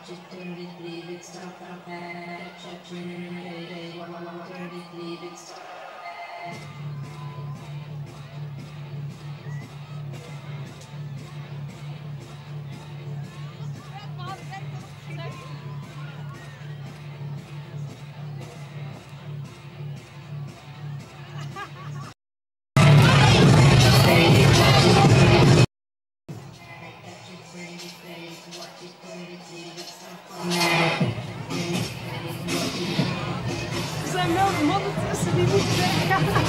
watch it, turn it, leave it, stop, come back, check, turn it, leave it, stop, come back. Er zijn wel mannen tussen die moeten denken.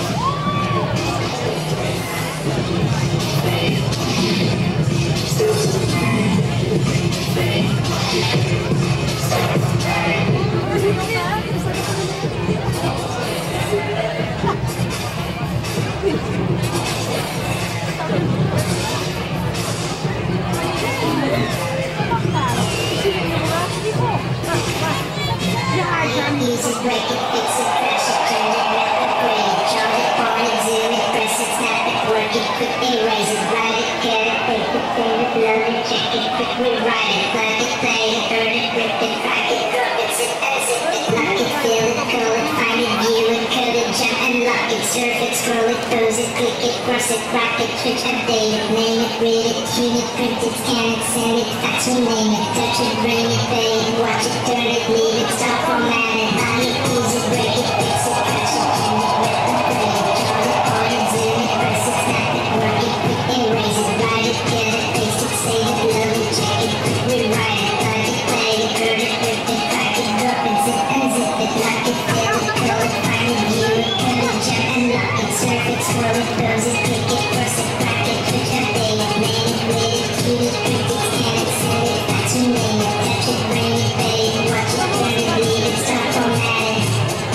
Music, break it, fix it, crash it, turn it, let it break it, charge it, point it, zoom it, press it, snap it, work it, quick erase it, write it, cut it, paste it, save it, load it, check it, quick rewrite it, plug it, play it, burn it, rip it, crack it, drop it, zip it, lock it, fill it, call it, find it, view it, cut it, jump and lock it, surf it, scroll it, pose it, click it, cross it, rock it, switch, update it, name it, read it, tune it, print it, scan it, send it, fax, rename it, touch it, bring it, pay it, watch it, turn it, leave it, stop, format it, buy it, use it, break it, fix it, crash it, turn it, rip it, play it, charge it, point it, zoom it, press it, snap it, work it, quick erase it, write it, cut it, paste it, save it, load it, check it, quick rewrite it, plug it, play it, burn it, rip it, crack it, drop it, zip and zip it, lock it, fill it, call it, find it, view it, cut it, jump and lock it, surf it, scroll it, pose it, click it, cross it, crack it, switch, update it, name it, read it, tune it, print it, scan it, send it, fax, rename it, touch it, bring it, pay it, watch it, turn it, leave it, stop, format it.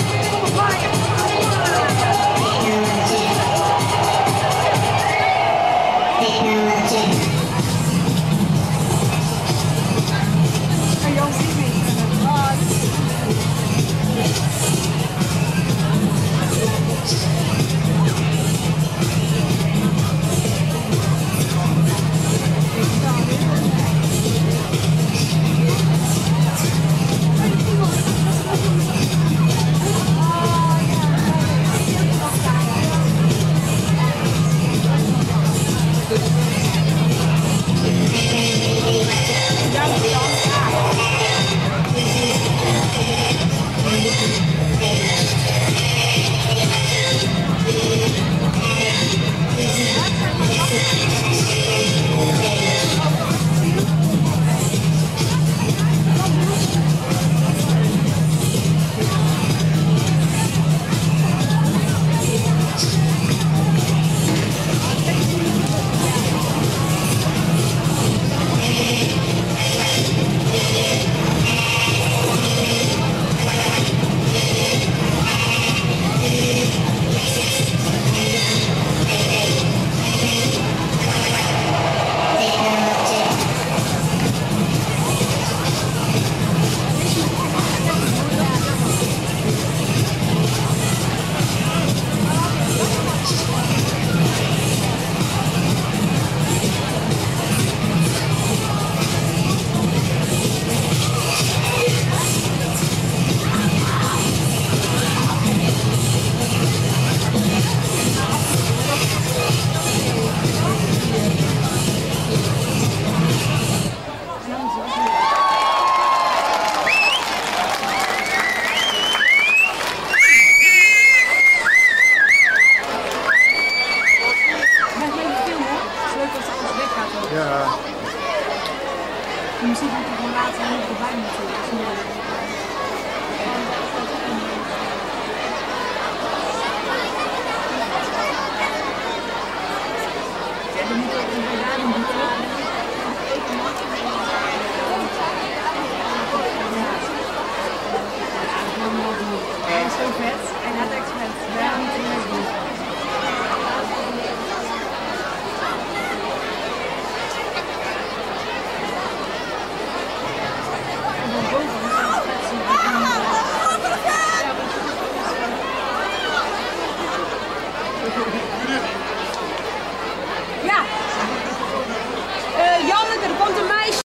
Technology. En Jan ziet niet. Ja. De muziek moet je gewoon laten en erbij natuurlijk.